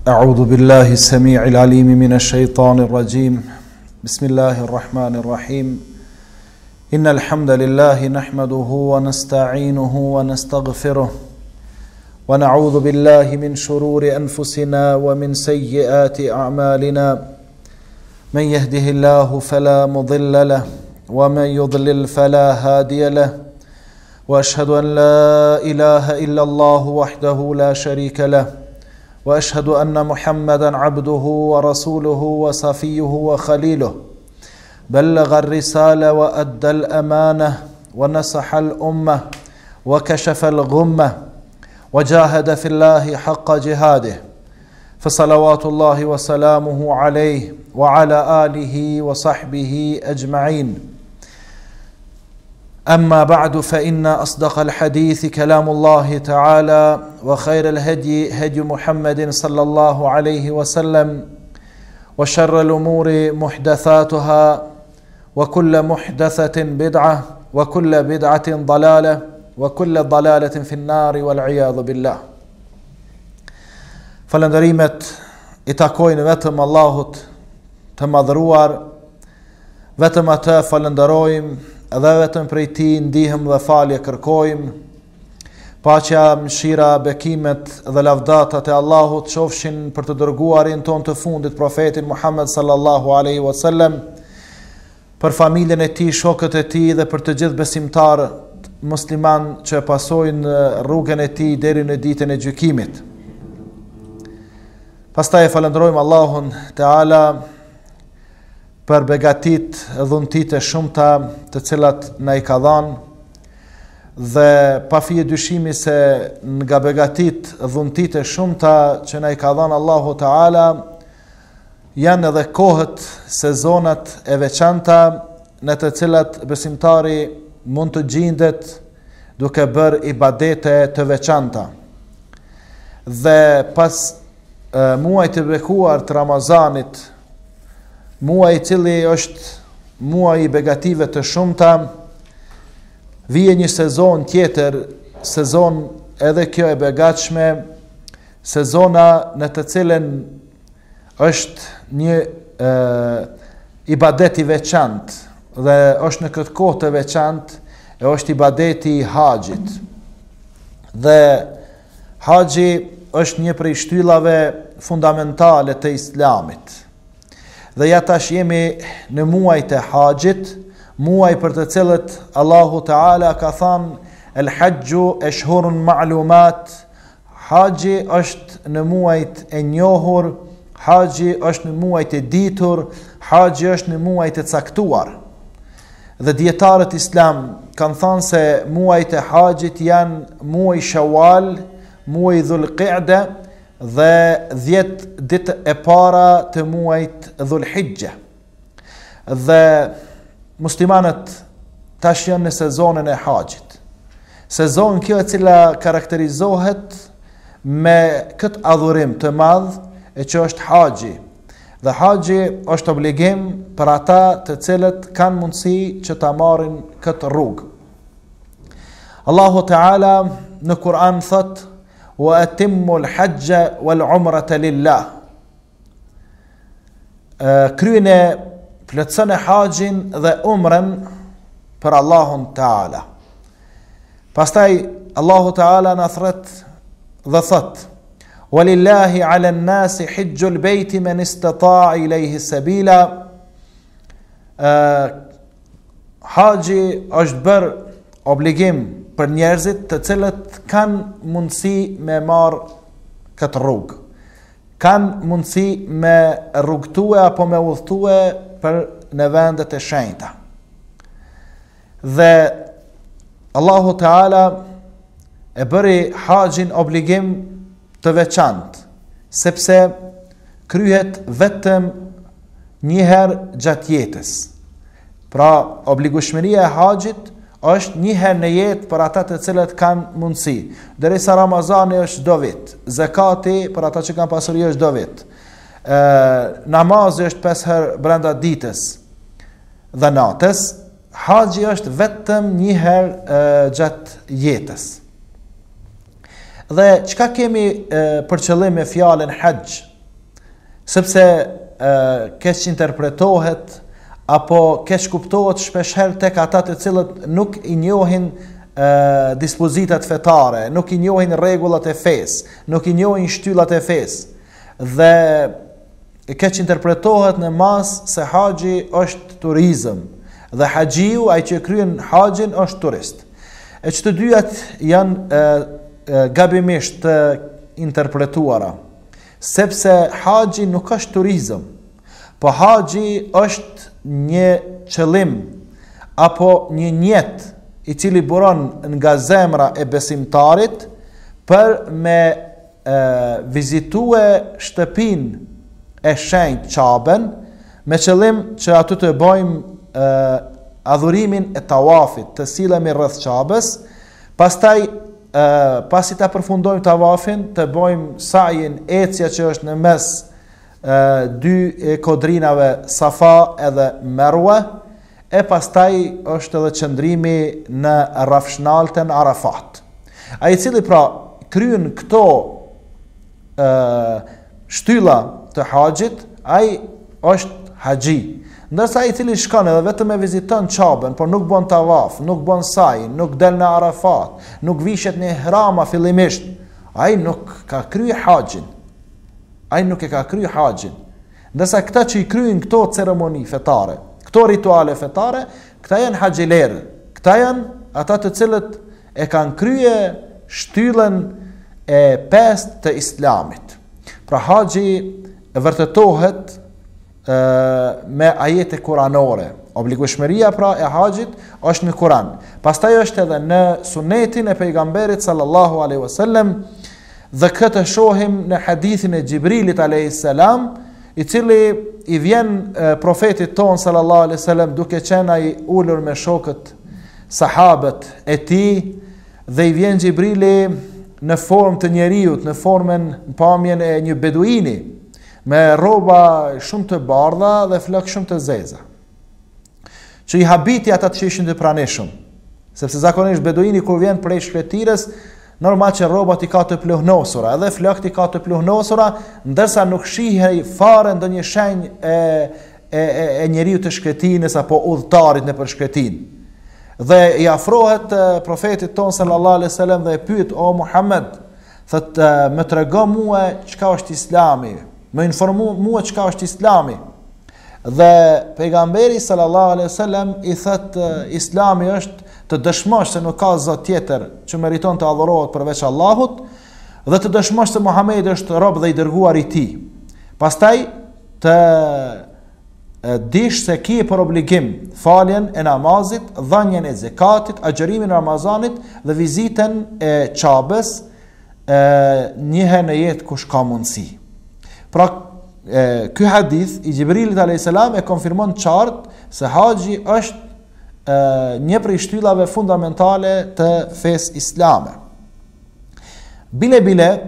أعوذ بالله السميع العليم من الشيطان الرجيم بسم الله الرحمن الرحيم إن الحمد لله نحمده ونستعينه ونستغفره ونعوذ بالله من شرور أنفسنا ومن سيئات أعمالنا من يهده الله فلا مضل له ومن يضلل فلا هادي له وأشهد أن لا إله إلا الله وحده لا شريك له وأشهد أن محمدا عبده ورسوله وصفيه وخليله بلغ الرسالة وأدى الأمانة ونصح الأمة وكشف الغمة وجاهد في الله حق جهاده فصلوات الله وسلامه عليه وعلى آله وصحبه أجمعين أما بعد فإن أصدق الحديث كلام الله تعالى وخير الهدي هدي محمد صلى الله عليه وسلم وشر الأمور محدثاتها وكل محدثة بدعة وكل بدعة ضلالة وكل ضلالة في النار والعياذ بالله. Falënderimet I takojnë vetëm Allahut të madhëruar, vetëm atë falënderojmë edhe vetëm prej Tij ndihëm dhe falje kërkojmë. Paqja, mëshira, bekimet dhe lavdatat e Allahut qofshin për të dërguarin ton të fundit, profetin Muhammed sallallahu alaihi wasallam, për familjen e tij, shokët e tij dhe për të gjithë besimtarët musliman që pasojnë rrugën e tij deri në ditën e gjykimit. Pastaj falenderojmë Allahun Teala për begatit e dhuntit e shumta të cilat na I ka dhënë, dhe pa fije dyshimi se nga begatit e dhuntit e shumta që na I ka dhënë Allahu Teala janë edhe kohët, sezonat e veçanta në të cilat besimtari mund të gjendet duke bërë ibadete të veçanta. Dhe pas muajit të bekuar të Ramazanit, muaj I cili është muaj I begative të shumta, vije një sezon tjetër, sezon edhe kjo e begatshme, sezona në të cilën është një ibadet I veçantë, dhe është në këtë kohë të veçantë, e është ibadeti I haxhit. Dhe haxhi është një prej shtyllave fundamentale të Islamit. Dhe ja tash jemi në muajt e haxhit, muaj për të cilët Allahu Teala ka thënë el hajju ashhurun ma'lumat. Haxhi është në muajt e njohur, haxhi është në muajt e ditur, haxhi është në muajt e caktuar. Dhe dietarët Islam kanë thënë se muajt e haxhit janë muaj Shawal, muaj Dhul-Qi'da dhe 10 ditë e para të muajit Dhul-Hijja. Dhe muslimanët tash janë në sezonën e haxhit. Sezon kjo e cila karakterizohet me këtë adhurim të madh e që është haxhi. Dhe haxhi është obligim për ata të cilët kanë mundësi që ta marrin këtë rrugë. Allahu Teala në Kur'an thotë: wa atimmu al-hajja wal-umrata lillah. Kryeni plotësoni haxhin dhe umrën për Allahun Teala. Pastaj Allahu Teala na thret dhe thot: walillahi 'ala an-nasi hajjul bayti man istata'a ilayhi sabila. Haxhi është bërë obligim për njerëzit të cilët kanë mundësi me marrë këtë rrugë, kanë mundësi me rrugtue apo me udhtue për në vendet e shenjta. Dhe Allahu Teala e bëri haxhin obligim të veçantë, sepse kryhet vetëm një herë gjatë jetës. Pra, obligueshmëria e haxhit është një herë në jetë për ata të cilët kanë mundësi. Derisa Ramazani është çdo vit, zakati për ata që kanë pasuri është çdo vit. Namazi është 5 herë brenda ditës dhe natës. Haxhi është vetëm një herë gjatë jetës. Dhe çka kemi për qëllim me fjalën haxh? sepse keq interpretohet apo keq kuptohet shpeshherë tek ata të cilët nuk i njohin dispozitat fetare, nuk i njohin rregullat e fesë, nuk i njohin shtyllat e fesë. Dhe keq interpretohet në mas se haxhi është turizëm dhe haxhiu, ai që kryen haxhin, është turist. E që të dyjat janë gabimisht të interpretuara, sepse haxhi nuk është turizëm, po haxhi është një qëllim apo një njet i cili buron nga zemra e besimtarit për me vizitue shtëpinë e shenjtë Kaben, me qëllim që aty të bëjmë adhurimin e tawafit, të silemi rreth Kabes, pastaj pasi ta përfundojmë tawafin, të bëjmë sajin, ecja që është në mes dy kodrinave Safa edhe Merwe, e pastaj është edhe qëndrimi në rafshnaltën Arafat. Ai i cili pra kryen këto shtylla të haxhit, ai është haxhi. Ndërsa ai i cili shkon edhe vetëm e viziton Kaben, por nuk bën tawaf, nuk bën sa'i, nuk del në Arafat, nuk vishet në ihrama fillimisht, ai nuk ka kryer haxhin. Ai nuk e ka kryer haxhin. Ndërsa këta që i kryejnë këto ceremoni fetare, këto rituale fetare, këta janë haxhilerë. Këta janë ata të cilët e kanë kryer shtyllën e pestë të Islamit. Pra haxhi vërtetohet me ajete kuranore. Obligueshmëria pra e haxhit është në Kur'an. Pastaj është edhe në sunetin e pejgamberit sallallahu alaihi wasallam, dhe këtë shohim në hadithin e Gjibrilit alayhis salam, i cili i vjen profetit ton sallallahu alaihi wasallam duke qenë ai ulur me shokët sahabët e tij, dhe i vjen Gjibrili në formë të njeriut, në formën, në pamjen e një beduini, me rroba shumë të bardha dhe flokë shumë të zeza, që i habiti ata që ishin të pranishëm, sepse zakonisht beduini kur vjen prej shkretirës, normal që rrobat i ka të pluhnosura, edhe flokët i ka të pluhnosura, ndërsa nuk shihej fare ndonjë shenjë e njeriu të shkretinës apo udhëtarit nëpër shkretinë. Dhe i afrohet profetit ton sallallahu alaihi wasallam dhe e pyet: "O Muhammed, thotë, më trego mua çka është Islami, më informo mua çka është Islami." Dhe pejgamberi sallallahu alaihi wasallam i thotë: "Islami është të dëshmosh se nuk ka zot tjetër që meriton të adhurohet përveç Allahut, dhe të dëshmosh se Muhamedi është rob dhe i dërguar i tij. Pastaj të dish se ki për obligim faljen e namazit, dhënien e zakatit, agjërimin e Ramazanit dhe vizitën e Kabes një herë në jetë kush ka mundësi." Pra ky hadith i Gjibrilit alayhis salam e konfirmon qartë se haxhi është një prej shtyllave fundamentale të fesë islame. Bile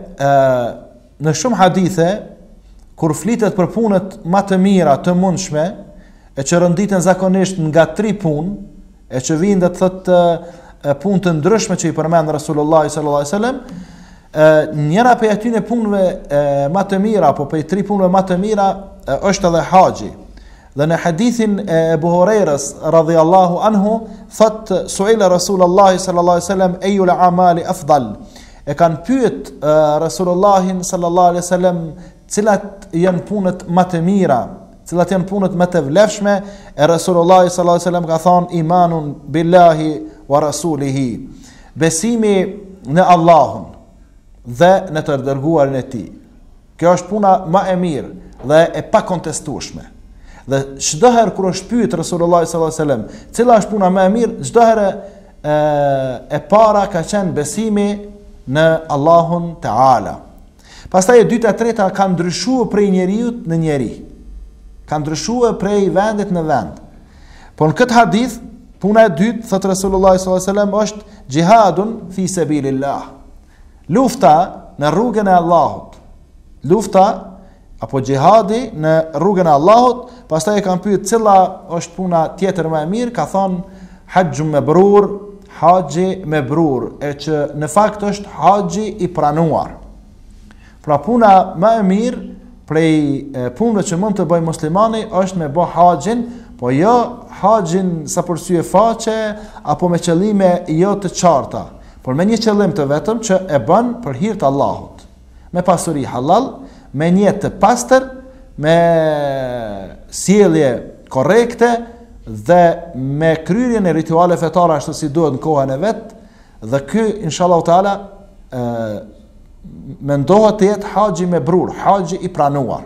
në shumë hadithe, kur flitet për punët më të mira të mundshme, e që rënditen zakonisht nga 3 punë, e që vijnë dhe të thotë punë të ndryshme që i përmend Rasulullah sallallahu alaihi wasallam, njëra prej atyre punëve më të mira, apo prej 3 punëve më të mira është edhe haxhi. Dhe në hadithin e Ebu Hurajrës radhiyallahu anhu thot: "Su'ila Rasulullah sallallahu alaihi wasallam ayyul a'mali afdal." E kanë pyet Rasulullahin sallallahu alaihi wasallam cilat janë punët më të mira, cilat janë punët më të vlefshme, e Rasulullah sallallahu alaihi wasallam ka thënë: "Imanun billahi wa rasulihi." Besimi në Allahun dhe në të dërguarin e tij. Kjo është puna më e mirë dhe e pakontestueshme. Dhe çdo herë kur është pyet Rasulullah sallallahu alaihi wasallam cila është puna më e mirë, çdo herë e para ka qenë besimi në Allahun Teala. Pastaj e dyta e treta ka ndryshuar prej njeriu në njeri. Ka ndryshuar prej vendit në vend. Por në këtë hadith, puna e dytë thot Rasulullah sallallahu alaihi wasallam është jihadun fi sabilillah. Lufta në rrugën e Allahut. Lufta apo jihadi në rrugën e Allahut. Pastaj e kanë pyet cila është puna tjetër më e mirë, ka thonë haxhu mebrur, haxhi mebrur, e që në fakt është haxhi i pranuar. Pra puna më e mirë prej punëve që mund të bëjë muslimani është me bë haxhin, po jo haxhin sa përsye faqe apo me qëllime jo të qarta, por me një qëllim të vetëm që e bën për hir të Allahut, me pasuri halal, me një jetë të pastër, me sjellje korrekte dhe me kryerjen e rituale fetare ashtu si duhet në kohën e vet, dhe ky inshallah taala mendohet të jetë haxhi mebrur, haxhi i pranuar.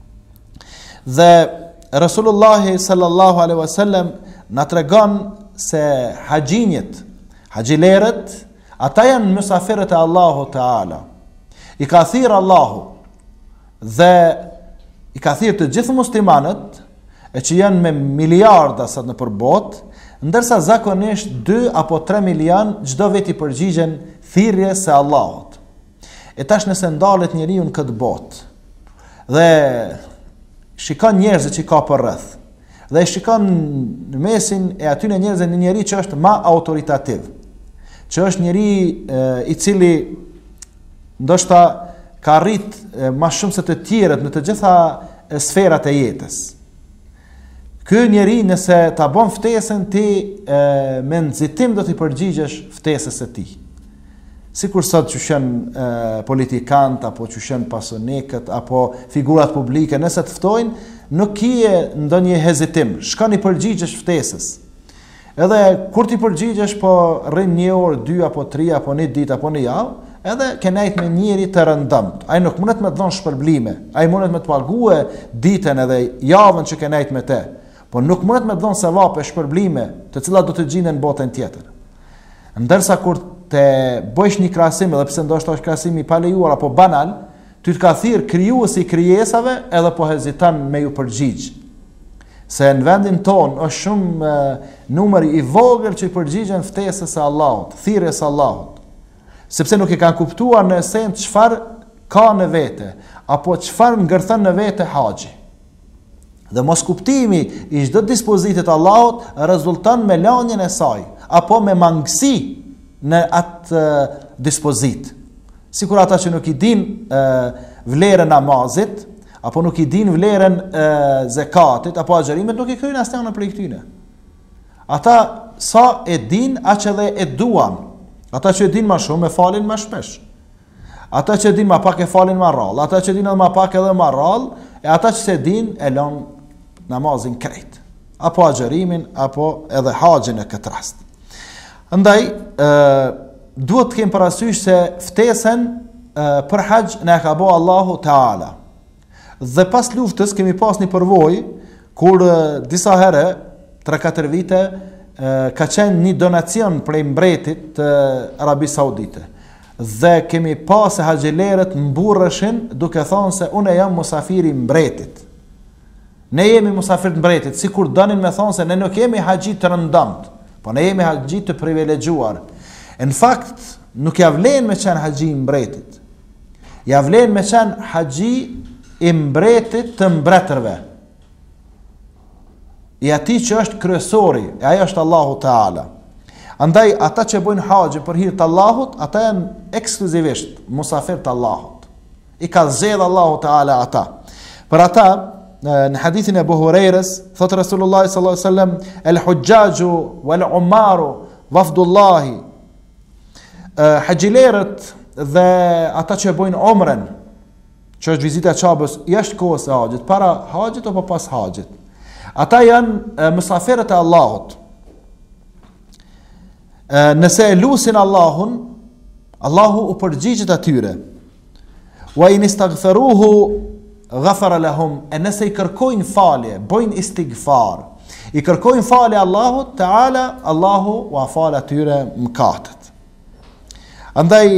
Dhe Rasulullah sallallahu alaihi wasallam na tregon se haxhinjët, haxhilerët, ata janë mysafirët e Allahut Teala. I ka thirrë Allahu dhe i ka thirrë të gjithë muslimanët, e që janë me miliarda sot në përbot, ndërsa zakonisht 2 apo 3 milion çdo vit i përgjigjen thirrjes së Allahut. E tash nëse ndalet njeriu në këtë botë dhe shikon njerëzit që ka për rreth, dhe shikon në mesin e atyre njerëzve një njeri që është më autoritativ, që është njeri i cili ndoshta ka arrit më shumë se të tjerët në të gjitha sferat e jetës. Ky njeri nëse ta bën ftesën ti me nxitim do t'i përgjigjesh ftesës së tij. Sikur sot që janë politikant apo që janë pasonikët apo figurat publike, nëse të ftojnë, nuk kije ndonjë hezitim, shkon i përgjigjesh ftesës. Edhe kur ti përgjigjesh, po rrin 1 orë, 2 apo 3 apo 1 ditë apo 1 javë, edhe ke nejt me njëri të rëndëmt. Ai nuk mundet me të dhon shpërblime, ai mundet me të paguë ditën edhe javën që ke nejt me te, po nuk mundet me të dhon sevape shpërblime, të cilat do të gjenden në botën tjetër. Ndërsa kur te bësh një krahasim, edhe pse ndoshta është krahasim i palejuar apo banal, ty të ka thirr krijuesi i krijesave, edhe po heziton me ju përgjigj. Se në vendin ton është shumë numër i vogël që i përgjigjen ftesës së Allahut, thirrjes së Allahut. Sepse nuk e kanë kuptuar në esencë çfarë ka në vete, apo çfarë ngërthon në vete haxhi. Dhe mos kuptimi i çdo dispozite të Allahut rezulton me lanjen e saj, apo me mangësi në atë dispozit. Sikur ata që nuk i din vlerën namazit, apo nuk i din vlerën zekatit, apo agjerimit, nuk i kryjnë asnjë në prej këtyne. Ata sa e din, aq edhe e duan. Ata që e din ma shumë, e falin ma shpesh. Ata që e din ma pak, e falin ma rall. Ata që e din edhe ma pak, edhe ma rall. E ata që se din, e lën namazin krejt. Apo agjerimin, apo edhe haxhin e këtë rast. Ndaj, duhet të kemë parasysh se ftesën për haxh ne ka bo Allahu Teala. Dhe pas luftës kemi pas një përvojë kur disa herë 3-4 vite ka qenë një donacion prej mbretit të Arabisë Saudite. Dhe kemi pas se haxhilerët mburreshin duke thonë se unë jam musafiri mbretit. Ne jemi musafir të mbretit, sikur donin me thonë se ne nuk jemi haxhi të rëndomt, po ne jemi haxhi të privilegjuar. Në fakt, nuk ja vlen me qenë haxhi i mbretit. Ja vlen me qenë haxhi i mbretit të mbretërve. I ati që është kryesori, e ajo është Allahu Teala. Andaj, ata që bojnë haxhi për hir të Allahut, ata janë ekskluzivisht musafir të Allahut. I ka zgjedhur Allahu Teala ata. Për ata, në hadithin e Abu Hurairës, thotë Rasulullah sallallahu alaihi wasallam, el-hujjaju wal-umaru wafdullahi. Haxhilerët dhe ata që bojnë umren, që është vizita e Çabës jashtë kohës së haxhit, para haxhit apo pas haxhit. Ata janë mysafirët e Allahut. Nëse e lusin Allahun, Allahu u përgjigjet atyre. Wa in istaghfaruhu ghafara lahum. E nëse i kërkojnë falje, bojnë istighfar, i kërkojnë falje Allahut Teala, Allahu u fal atyre mëkatet. Andaj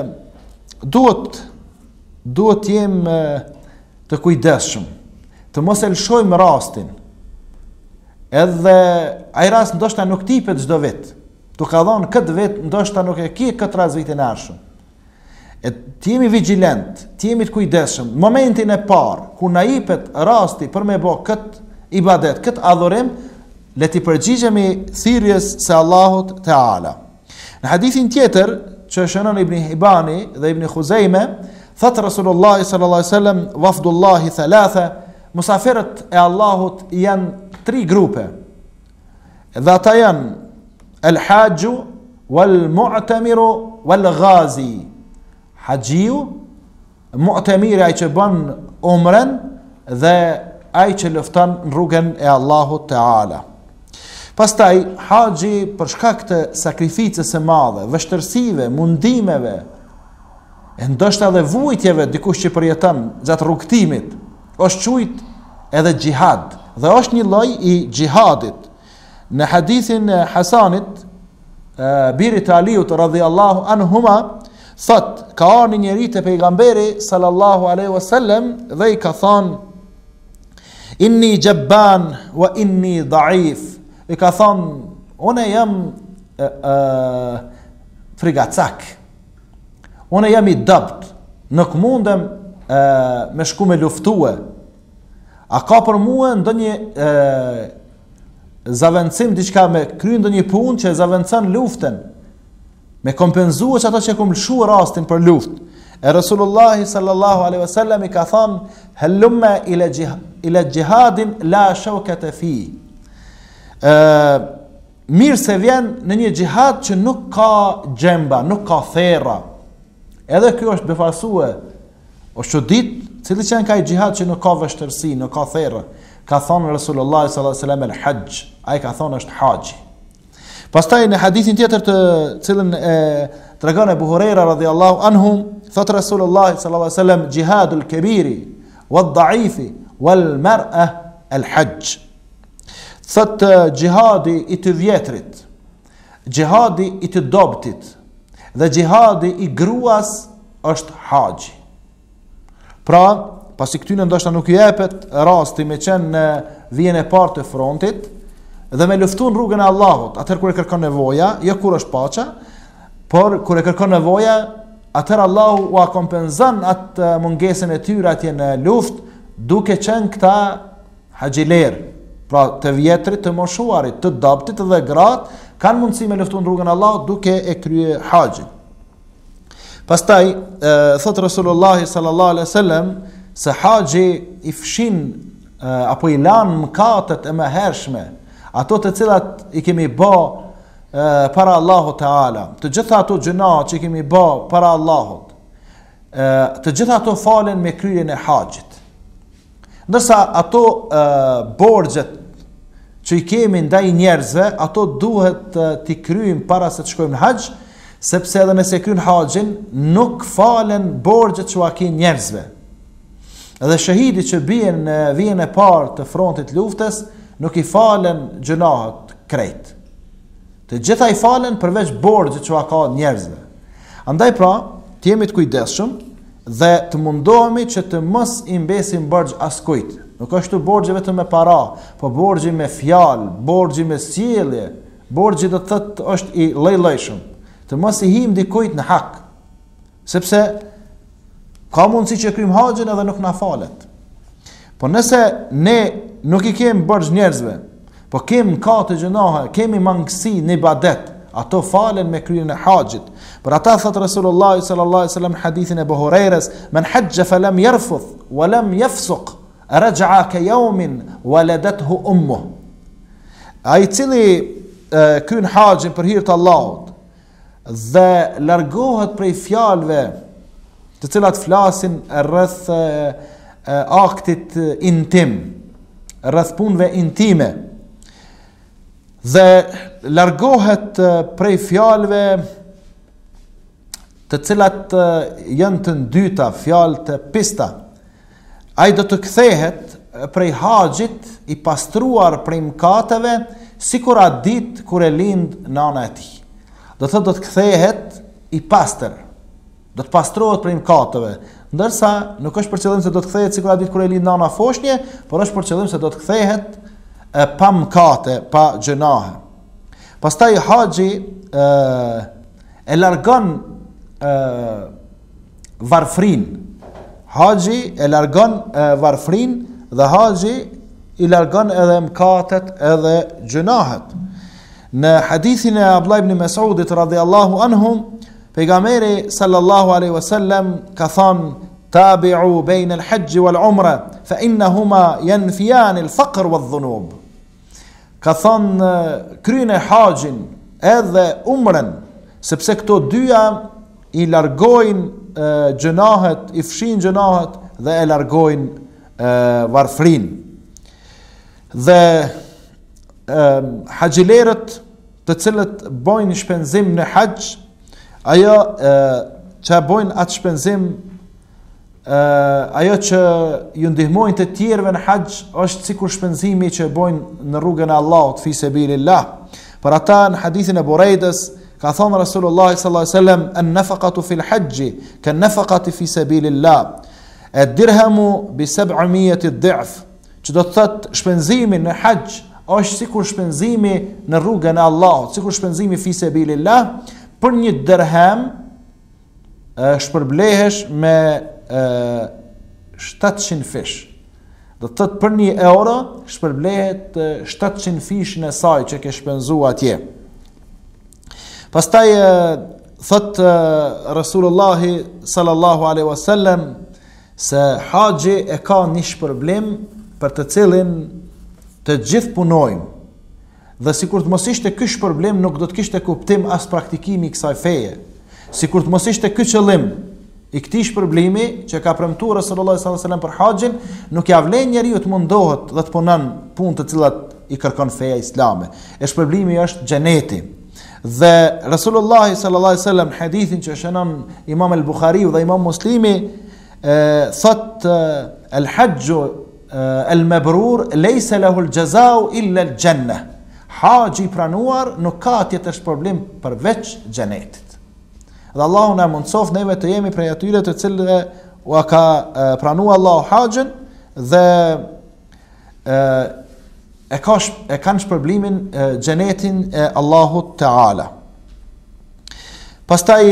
duhet jem të kujdesshëm, të mos e lëshojmë rastin. Edhe ai rast ndoshta nuk tipet çdo vit. Tu ka dhënë këtë vit, ndoshta nuk e ki këtë rast vitin e ardhshëm. E të jemi vigjilent, të jemi të kujdesshëm. Momentin e parë kur na jepet rasti për me bë kët ibadet, kët adhurim, le të përgjigjemi thirrjes së Allahut Teala. Në hadithin tjetër që shënon Ibn Hibani dhe Ibn Khuzaime, Thot Rasulullah sallallahu alaihi wasallam, wafdullahi thalatha, musafirët e Allahut janë 3 grupe. Dhe ata janë el-hajju, wal-mu'tamiru, wal-ghazi. Hajiu, mu'tamiri ai që bën umren dhe ai që lufton në rrugën e Allahut Teala. Pastaj haxhi për shkak të sakrificës së madhe, vështirësive, mundimeve, e ndoshta edhe vujtjeve dikush që përjeton gjatë rrugtimit, është quajt edhe xhihad, dhe është një lloj i xhihadit. Në hadithin e Hasanit, birit Aliut radhiyallahu anhuma, thot, ka ardhur një njeri te pejgamberi sallallahu alaihi wasallam dhe i ka thënë: inni jabban wa inni da'if. I ka thënë, unë jam frigacak, unë jam i dopt, nuk mundem me shku me luftue. A ka për mua ndonjë zaventësim, diçka me kry ndonjë punë që zaventson luftën, me kompenzuar ato që kom lëshu rastin për luftë. E Rasulullah sallallahu alaihi wasallam i ka thënë: halumma ila jihadin la shawkata fi. Mirë se vjen në një xhihad që nuk ka gjemba, nuk ka therra. Edhe kjo është befasue, është çudit, cili që ka i xhihad që nuk ka vështirësi, nuk ka therra. Ka thënë Rasulullah sallallahu alaihi wasallam el-hajj, ai ka thënë është haxhi. Pastaj në hadithin tjetër të cilën tregon Abu Huraira radhiyallahu anhu, thot Rasulullah sallallahu alaihi wasallam: jihadul kabiri wad-da'ifi wal-mar'a al-hajj. Thot jihadi i të vjetrit, jihadi i të dobtit dhe jihadi i gruas është haxhi. Pra, pasi këtyne ndoshta nuk i jepet rasti me qenë në vijën e parë të frontit dhe me luftu në rrugën e Allahut, atëherë kur e kërkon nevoja, jo kur është pacha, por kur e kërkon nevoja, atëherë Allahu u kompenzon atë mungesën e tyre atje në luftë, duke qenë këta haxhiler, pra të vjetrit, të moshuarit, të dobtit dhe gratë, kanë mundësi me luftu në rrugën e Allahut duke e krye haxhin. Pastaj thot Rasulullah sallallahu alaihi wasallam se haxhi i fshin apo i lan mëkatet e mëhershme, ato të cilat i kemi bë para Allahut Teala, të gjitha ato gjëna që i kemi bë para Allahut, të gjitha ato falen me kryerjen e haxhit. Ndërsa ato borxhet që i kemi ndaj njerëzve, ato duhet t'i kryejmë para se të shkojmë në haxh, sepse edhe nëse kryejnë haxhin, nuk falen borxhet që ka njerëzve. Edhe shahidi që bien në vijën e parë të frontit luftës, nuk i falen gjunahet krejt. Të gjitha i falen përveç borxhet që ka njerëzve. Andaj pra, të jemi të kujdesshëm dhe të mundohemi që të mos i mbesim borxh askujt. Nuk është të borxhi vetëm me para, po borxhi me fjalë, borxhi me sjellje, borxhi do të thotë është i lloj-llojshëm. Të mos i him dikujt në hak. Sepse ka mundësi që kryjm haxhin edhe nuk na falet. Po nëse ne nuk i kemi borxh njerëzve, po kemi ka të gjunahe, kemi mangësi në ibadet, ato falen me kryen e haxhit. Për ata thot Rasulullah sallallahu alaihi wasallam hadithin e Abu Hurairës: "Man hajja falam yarfuth wa lam yafsuq, raja'a ka yawmin waladathu ummuh." Ai cili kryen haxhin për hir të Allahut dhe largohet prej fjalëve të cilat flasin rreth aktit intim, rreth punëve intime, dhe largohet prej fjalëve të cilat janë të ndyta, fjalë të pista, ai do të kthehet prej haxhit i pastruar prej mëkateve, sikur atë ditë kur e lind nana e tij. Do të kthehet i pastër, do të pastrohet prej mëkateve, ndërsa nuk është për qëllim se do të kthehet sikur atë ditë kur e lind nana foshnje, por është për qëllim se do të kthehet pa mëkate, pa gjunahe. Pastaj haxhi e largon varfrin. Haxhi e largon varfrin dhe haxhi i largon edhe mëkatet edhe gjunahet. Në hadithin e Abdullah ibn Mas'udit radhiyallahu anhu, pejgamberi sallallahu alaihi wasallam ka thënë: tabi'u bejnë al-hajji wal-umra, fa innahuma yanfiyan al-faqr wal-dhunub. Ka thonë kryne hajjin edhe umrën, sepse këto dyja i largojnë gjënahet, i fshin gjënahet dhe e largojnë varfrin. Dhe haqjilerët të cilët bojnë shpenzim në haqj, ajo që bojnë atë shpenzim, ajo që ju ndihmojnë të tjerëve në haqj, është sikur shpenzimi që bojnë në rrugën e Allahut fi sabilillah. Për ata në hadithin e Burejdës, ka thonë Rasulullah sallallahu alaihi wasallam, an-nafaqatu fil hajji kan-nafaqati fi sabilillah. Ad-dirhamu bi 700 dhif. Që do të thotë shpenzimi në haqj është sikur shpenzimi në rrugën e Allahut, sikur shpenzimi fi sabilillah. Për një dirham shpërblehesh me 700 fish. Do të thotë për 1 euro shpërblehet 700 fish në saj që ke shpenzuar atje. Pastaj thot Rasulullah sallallahu alaihi wasallam se haxhi e ka një shpërblim për të cilin të gjithë punojmë. Dhe sikur të mos ishte ky shpërblim, nuk do të kishte kuptim as praktikimi i kësaj feje. Sikur të mos ishte ky qëllim i këtij shpërblimi që ka premtuar Rasulullah sallallahu alaihi wasallam për haxhin, nuk ja vlen njeriu të mundohet dhe të punon punë të cilat i kërkon feja islame. E shpërblimi është xheneti. Dhe Rasulullah sallallahu alaihi wasallam hadithin që shënon Imam al-Bukhariu dhe Imam Muslimi thot al-hajju al-mabrur laysa lahu al-jazaa illa al-jannah. Haxhi pranuar nuk ka tjetër shpërblim përveç xhenetit. Dhe Allahu na mundsof neve të jemi prej atyre të cilëve u ka pranuar Allahu haxhin dhe e kanë shpërblimin xhenetin e Allahut Teala. Pastaj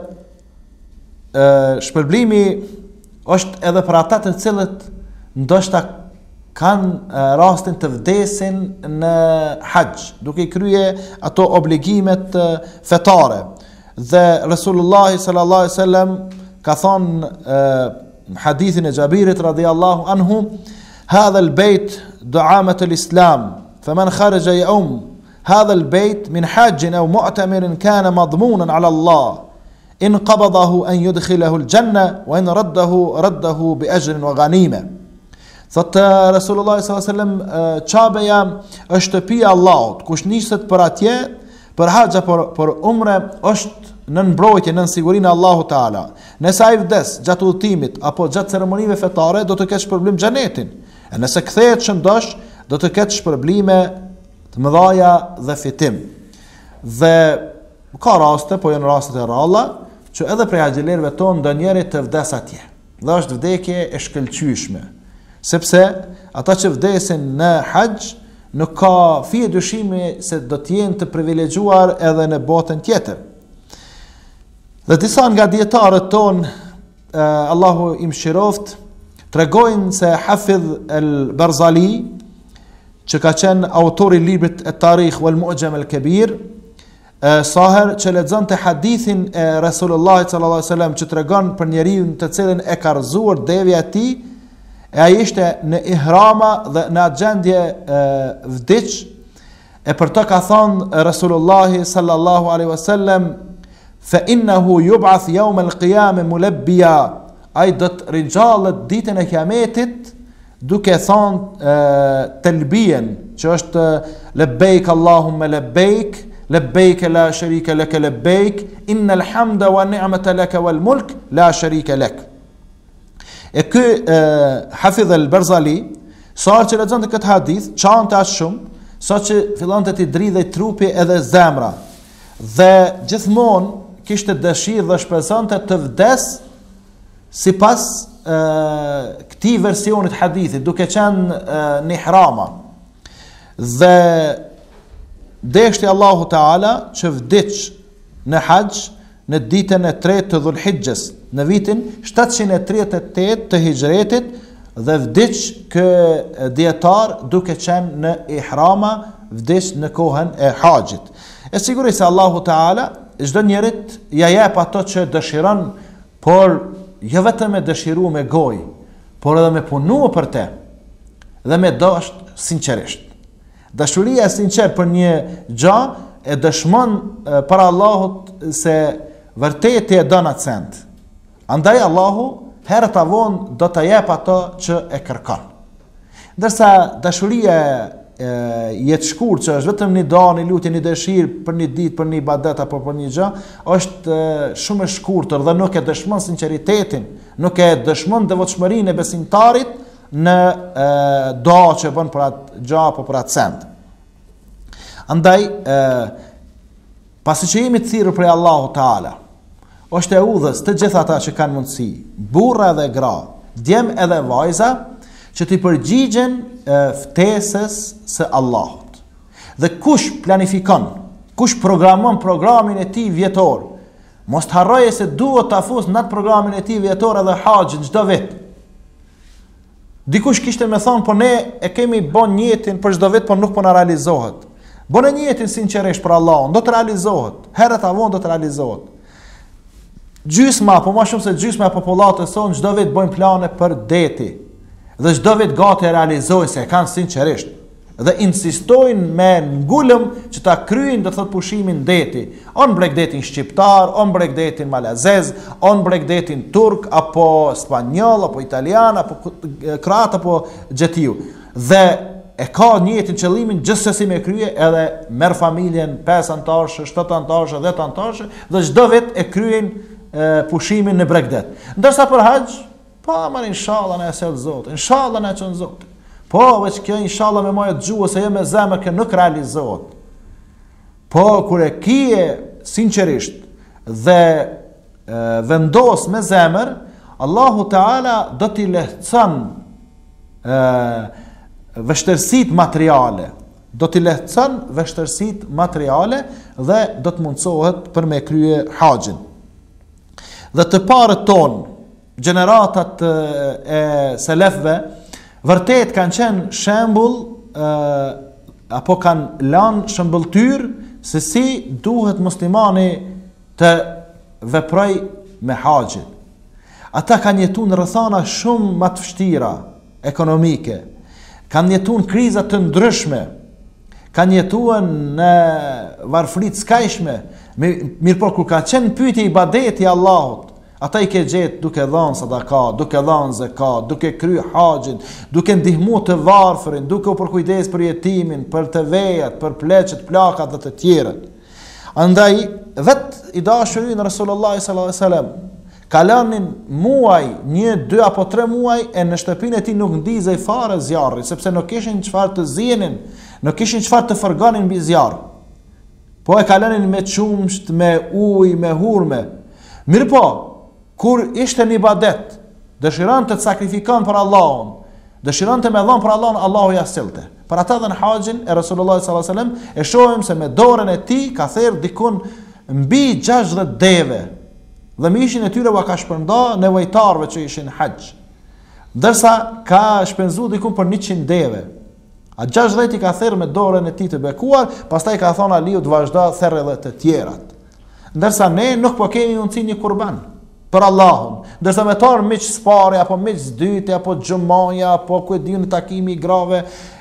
shpërblimi është edhe për ata të cilët ndoshta kanë rastin të vdesin në haxh, duke krye ato obligimet fetare. Dhe Rasulullah sallallahu alaihi wasallam ka thonë në hadithin e Jabirit radhiyallahu anhu, hadha al-bayt du'amat al-islam, faman kharaja yawm hadha al-bayt min hajj aw mu'tamir kana madmunan ala Allah in qabadahu an yudkhilahu al-janna wa in raddahu bi ajrin wa ghanima. Thot Rasulullah sallallahu alaihi wasallam, Qabeja është shtëpia e Allahut, kush niset për atje, për haxha, për umre, është në mbrojtje, në sigurinë e Allahut Teala. Nëse ai vdes gjatë udhëtimit apo gjatë ceremonive fetare, do të ketë shpërblim xhenetin. E nëse kthehet shëndosh, do të ketë shpërblime të mëdha dhe fitim. Dhe ka raste, po janë raste të rralla, që edhe prej haxhilerëve tonë ndonjëri të vdes atje. Dhe është vdekje e shkëlqyeshme. Sepse ata që vdesin në haxh nuk ka fije dyshimi se do të jenë të privilegjuar edhe në botën tjetër. Dhe disa nga dietarët tonë, Allahu i mëshiroft, tregojnë se Hafidh al-Barzali, që ka qenë autori i librit at-Tarikh wal Mu'jam al-Kabir, saher që lexonte hadithin e Rasulullah sallallahu alaihi wasallam që tregon për njeriu të cilin e ka rrezuar devja e tij, e ai ishte në ihrama dhe në gjendje vdiq, e për të ka thonë Rasulullah sallallahu alaihi wasallam, fa innahu yub'ath yawm al-qiyamah mulabbiya, ai do të ringjallet ditën e kiametit duke thonë talbiyen, që është labbaik Allahumma labbaik, labbaik la sharika lak labbaik, innal hamda wa ni'mata lak wal mulk la sharika lak. E ky Hafidh al-Barzali, sa që lexonte këtë hadith, çante aq shumë, sa që fillonte të dridhej trupi edhe zemra. Dhe gjithmonë kishte dëshirë dhe shpresonte të vdes sipas këtij versionit hadithit, duke qenë në ihrama. Dhe deshti Allahu Teala që vdiq në haxh në ditën e 3 të Dhulhijhes, në vitin 738 të hijretit, dhe vdiq kë dietar duke qenë në ihrama, vdiq në kohën e haxhit. E sigurisht se Allahu Teala çdo njerit ja jep ato që dëshiron, por jo vetëm me dëshiru me gojë, por edhe me punu për te, dhe me dasht sinqerisht. Dashuria e sinqert për një gjë e dëshmon para Allahut se vërtet e don atë send. Andaj Allahu herët avon do të jep ato që e kërkon. Ndërsa dashuria jetë shkurt që është vetëm një do, një lutje, një dëshirë për një ditë, për një ibadet apo për një gjë, është shumë e shkurtër dhe nuk e dëshmon sinqeritetin, nuk e dëshmon devotshmërinë e besimtarit në do që bën për atë gjë apo për atë send. Andaj, pasi që jemi të thirrur prej Allahu Teala, është e udhës të gjitha ata që kanë mundësi, burra dhe gra, djem edhe vajza, që t'i përgjigjen ftesës së Allahut. Dhe kush planifikon, kush programon programin e tij vjetor, mos të harroje se duhet ta fus në atë programin e tij vjetor edhe haxhin çdo vit. Dikush kishte me thonë, po ne e kemi bën njëtin për çdo vit, por nuk po na realizohet. Bënë njëtin sinqerisht për Allahun, do të realizohet. Herët avon do të realizohet. Gjysma, po më shumë se gjysma e popullatës sonë çdo vit bëjnë plane për deti. Dhe çdo vit gati e realizojnë se e kanë sinqerisht dhe insistojnë me ngulëm që ta kryejnë do thot pushimin deti. On bregdetin shqiptar, on bregdetin malazez, on bregdetin turk apo spanjoll apo italian apo kroat apo gjetiu. Dhe e ka njëtin qëllimin gjithsesi me krye edhe merr familjen 5 antarësh, 7 antarësh, 10 antarësh dhe çdo vit e kryejnë pushimin në bregdet. Ndërsa për haxh po, mar inshallah në esel Zotë, inshallah në qënë Zotë. Po, veç kjo inshallah me majët gjuhë se jo me zemër kë nuk realizohet. Po, kure kije sinqerisht dhe vendos me zemër, Allahu Teala do t'i lehtëson vështërsit materiale. Do t'i lehtëson vështërsit materiale dhe do të mundsohet për me krye haxhin. Dhe të parët tonë, gjeneratat e selefve vërtet kanë qenë shembull apo kanë lanë shembulltyr se si duhet muslimani të veproj me haxhin. Ata kanë jetuar në rrethana shumë më të vështira ekonomike, kanë jetuar në kriza të ndryshme, kanë jetuar në varfëri të skajshme, mirëpo kur ka qenë pyetje ibadeti i Allahut, ata i ke gjetë duke dhënë sadaka, duke dhënë zakat, duke kryer haxhin, duke ndihmuar të varfërin, duke u përkujdes për jetimin, për të vejat, për pleqet, plakat dhe të tjerët. Andaj vet i dashuri në Resulullah sallallahu alaihi wasallam kalanin muaj, 1, 2 apo 3 muaj e në shtëpinë e tij nuk ndizej fare zjarri, sepse nuk kishin çfarë të zjenin, nuk kishin çfarë të fërgonin mbi zjarr. Po e kalanin me qumsht, me ujë, me hurme. Mirëpo, kur ishte një ibadet, dëshiron të sakrifikon për Allahun, dëshiron të me dhon për Allahun, Allahu ja sillte. Për ata dhe në haxhin e Resulullah sallallahu alaihi wasallam e shohim se me dorën e tij ka thirr dikun mbi 60 deve. Dhe mishin e tyre u ka shpërnda nevojtarëve që ishin haxh. Ndërsa ka shpenzu dikun për 100 deve. A 60 i ka thirr me dorën e tij të bekuar, pastaj ka thonë Aliu të vazhdo therrë edhe të tjerat. Ndërsa ne nuk po kemi mundësi një kurban për Allahun. Ndërsa me tarë miq spari, apo miq dyti, apo xhumaja, apo ku e diun në takimi i grave,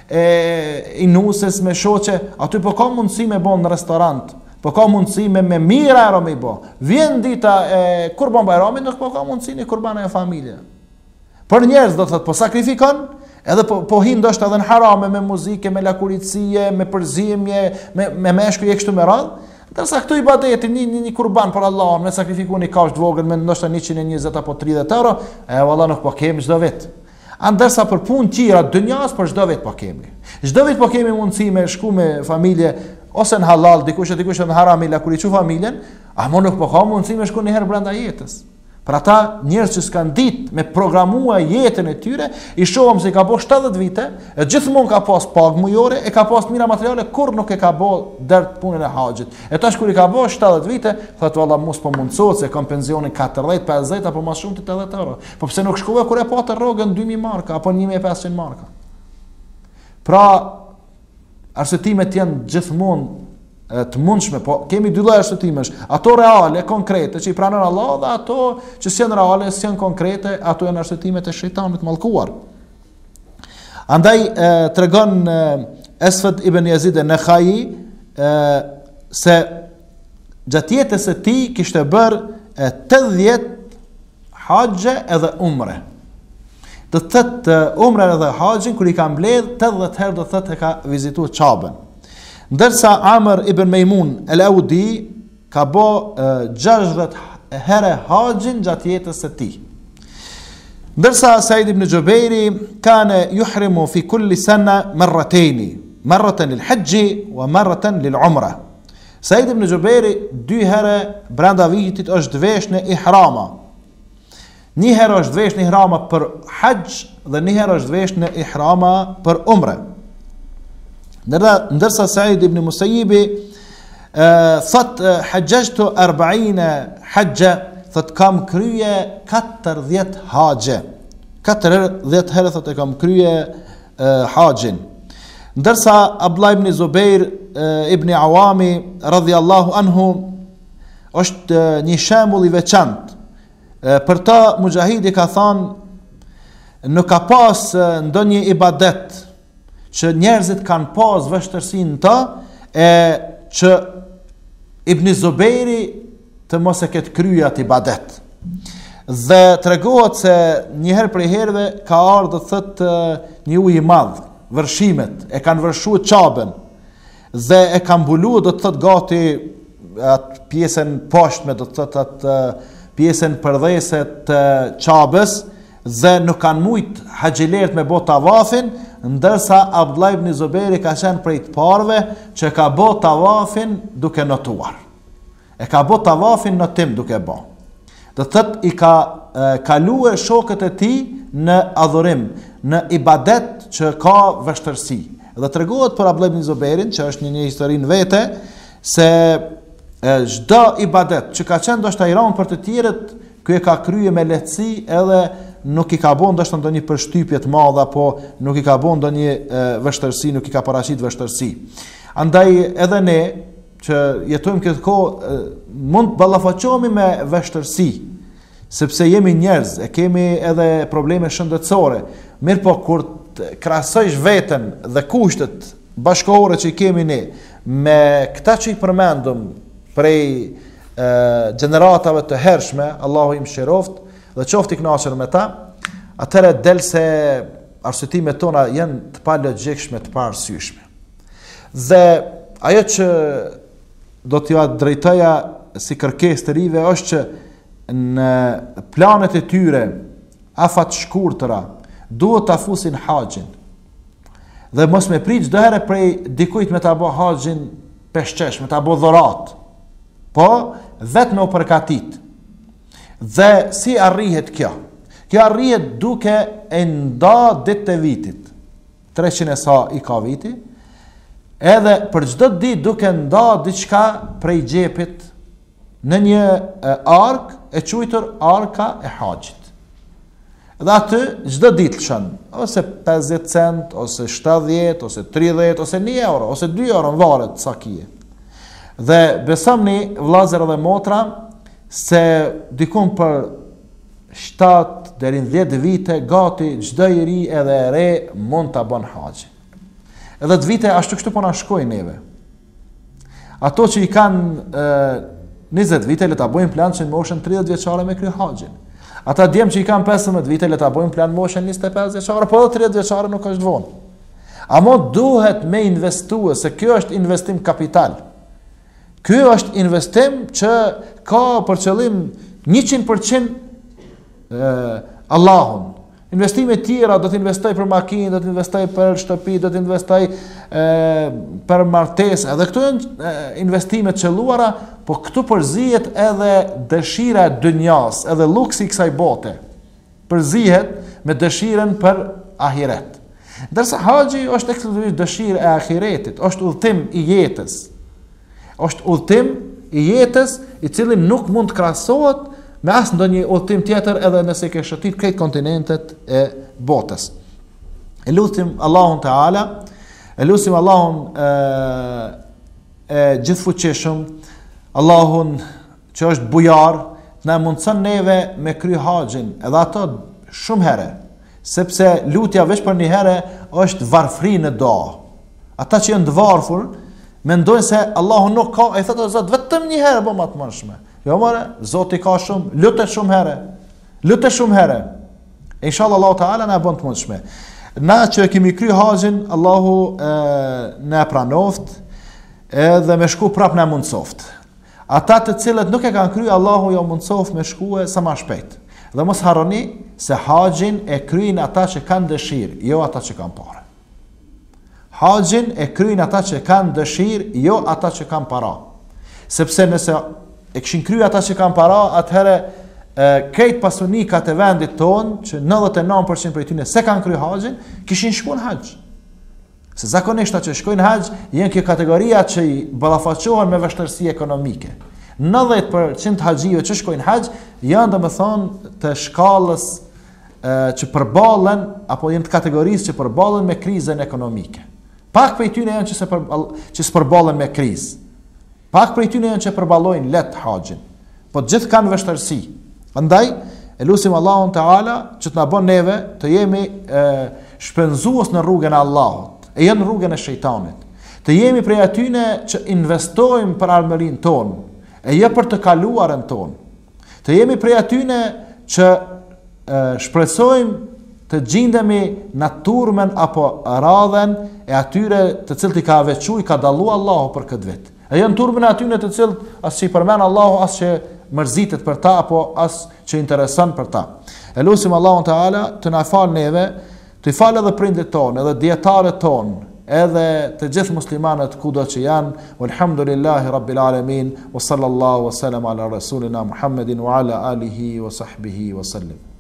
i nusës me shoqe, aty po ka mundësi me bon në restorant, po ka mundësi me mira ero me i bo. Vjen dita e kurban bajramit, nuk po ka mundësi një kurban e familje. Për njerëz do të thotë po sakrifikon, edhe po hin ndoshta edhe në harame me muzike, me lakuritësie, me përzimje, me meshkuj e kështu me radhë. Ndërsa këtu ibadeti një kurban për Allahun, me sakrifiku një kafshë të vogël me ndoshta 120 apo 30 euro, valla nuk po kemi çdo vit. Ndërsa për punë tjera dynjas për çdo vit po kemi. Çdo vit po kemi mundësi me shku me familje ose në halal, dikush në haram i lakuriçu familjen, ama nuk po ka mundësi me shku një herë brenda jetës. Për ata njerëz që s'kan ditë me programua jetën e tyre, i shohëm se i ka bo 70 vite, e gjithmonë ka pas pagë mujore, e ka pas mira materiale, kur nuk e ka bo dert punën e haxhit. E tash kur i ka bo 70 vite, thotë valla mos po mundsohet se kam pensionin 40, 50 apo më shumë të 80 euro. Po pse nuk shkova kur e pa të rrogën 2000 marka apo 1500 marka. Pra arsetimet janë gjithmonë të mundshme, po kemi dy lloje arsyetimësh, ato reale, konkrete që i pranon Allah dhe ato që janë reale, janë konkrete, ato janë arsyetimet e shejtanit mallkuar. Andaj tregon Esfed ibn Yazid an-Nakhai se gjatë jetës së tij kishte bërë 80 haxhe edhe umre. Do të thotë umrën edhe haxhin kur i ka mbledh 80 herë, do thotë e ka vizituar Çabën. Ndërsa Amr ibn Mejmun el-Audi ka bo 60 herë haxhin gjatë jetës së tij. Ndërsa Said ibn Jubairi kana yuhrimu fi kulli sana marratayn, marratan lil-hajj wa marratan lil-umra. Said ibn Jubairi 2 herë brenda vitit është dvesh në ihrama. Një herë është dvesh në ihrama për haxh dhe një herë është dvesh në ihrama për umre. Ndërsa Said ibn Musayyibi thot hajjajtu 40 hajja, thot kam krye 40 haxhe. 40 herë thot e kam krye haxhin. Ndërsa Abdullah ibn Zubair ibn Awami radhiyallahu anhu është një shembull i veçantë. Për ta Mujahidi ka thënë nuk ka pas ndonjë ibadet që njerëzit kanë pas vështërsinë të që Ibn Zubairi të mos e ketë kryer atë ibadet. Dhe tregohet se një herë prej herëve ka ardhur thotë një ujë i madh, vërshimet e kanë vërshuar Çabën dhe e kanë mbuluar, do të thotë gati atë pjesën poshtme, do të thotë atë pjesën përdhese të Çabës, dhe nuk kanë mujt haxhilerët me bë tavafin, ndërsa Abdullah ibn Zubairi ka qenë prej të parëve që ka bë tavafin duke notuar. E ka bë tavafin notim duke bë. Do thotë i ka kaluar shokët e tij në adhurim, në ibadet që ka vështirësi. Dhe tregohet për Abdullah ibn Zubairin, që është një histori në vete, se çdo ibadet që ka qenë ndoshta i rënë për të tjerët, ky e ka kryer me lehtësi, edhe nuk i ka bën ndoshta ndonjë përshtypje të madhe, apo nuk i ka bën ndonjë vështirësi, nuk i ka paraqit vështirësi. Andaj edhe ne që jetojmë këtë kohë mund të ballafaqohemi me vështirësi, sepse jemi njerëz, e kemi edhe probleme shëndetësore. Mirë po kur të krahasojsh veten dhe kushtet bashkëkohore që i kemi ne me këta që i përmendëm prej gjeneratave të hershme, Allahu i mëshiroft dhe qoftë i kënaqur me ta, atëherë del se arsyetimet tona janë të palogjikshme, të paarsyeshme. Dhe ajo që do t'ja drejtoja si kërkesë të rive është që në planet e tyre afat shkurtëra duhet ta fusin haxhin. Dhe mos me prit çdo herë prej dikujt me ta bë haxhin peshqesh, me ta bë dhurat. Po vetëm u përgatit. Dhe si arrihet kjo? Kjo arrihet duke e nda ditë të vitit. 300 e sa i ka viti. Edhe për çdo ditë duke nda diçka prej xhepit në një ark e quajtur arka e haxhit. Dhe aty çdo ditë lëshon, ose 50 cent, ose 70, ose 30, ose 1 euro, ose 2 euro, varet sa kije. Dhe besomni vllazër dhe motra se dikun për 7 deri në 10 vite gati çdo i ri edhe e re mund ta bën haxhin. Edhe të vite ashtu kështu po na shkojnë neve. Ato që i kanë 20 vite le ta bëjnë plan që në moshën 30 vjeçare me kry haxhin. Ata djem që i kanë 15 vite le ta bëjnë plan moshën 25 vjeçare, po 30 vjeçare nuk është vonë. Amo duhet me investuar, se kjo është investim kapital. Ky është investim që ka për qëllim 100% Allahun. Investime tjera do të investoj për makinë, do të investoj për shtëpi, do të investoj për martesë. Edhe këto janë investime të qelluara, po këtu përzihet edhe dëshira e dunjas, edhe luksi i kësaj bote. Përzihet me dëshirën për ahiret. Ndërsa haxhi është ekskluzivisht dëshirë e ahiretit, është udhtim i jetës. Është udhtim i jetës i cili nuk mund të krahasohet me asë ndonjë udhtim tjetër, edhe nëse ke shëtit krejt kontinentet e botës. E lutim Allahun Teala, e lutim Allahun gjithfuqishëm, Allahun që është bujar, na mundson neve me kry haxhin, edhe ato shumë herë, sepse lutja veç për një herë është varfri në dua. Ata që janë të varfur mendojnë se Allahu nuk ka, e thotë Zot vetëm një herë bëj më të mëshme. Jo more, Zoti ka shumë, lutet shumë herë. Lutet shumë herë. Inshallah Allahu Teala na bën të mundshme. Na që kemi kry haxhin, Allahu na pranoft edhe me shku prap na mundsoft. Ata të cilët nuk e kanë kry, Allahu jo mundsoft me shkue sa më shpejt. Dhe mos harroni se haxhin e kryjnë ata që kanë dëshirë, jo ata që kanë parë. Haxhin e kryjnë ata që kanë dëshirë, jo ata që kanë para. Sepse nëse e kishin kryer ata që kanë para, atëherë krejt pasunikat e vendit tonë, që 99% prej tyre se kanë kryer haxhin, kishin shkuar në haxh. Se zakonisht ata që shkojnë në haxh janë kjo kategoria që i ballafaqohen me vështirësi ekonomike. 90% haxhive që shkojnë në haxh janë domethënë të shkallës që përballen apo janë të kategorisë që përballen me krizën ekonomike. Pak prej tyre janë që s'përballen me krizë. Pak prej tyre janë që përballojnë let haxhin. Po të gjithë kanë vështirësi. Prandaj e lutim Allahun Teala që të na bën neve të jemi shpenzues në rrugën e Allahut, e jo në rrugën e shejtanit. Të jemi prej atyre që investojmë për armërinë tonë, e jo për të kaluarën tonë. Të jemi prej atyre që shpresojmë të gjindemi në turmen apo radhen e atyre të cilët i ka veçuar, i ka dallu Allahu për këtë vit. E janë turmen e atyre të cilët as që i përmend Allahu, as që mërzitet për ta apo as që intereson për ta. E lutim Allahun Teala të na falë neve, të i falë edhe prindit tonë, edhe dietarët tonë, edhe të gjithë muslimanët kudo që janë. Walhamdulillahi rabbil alamin, wa sallallahu wa sallam ala rasulina Muhammedin wa ala alihi wa sahbihi wa sallim.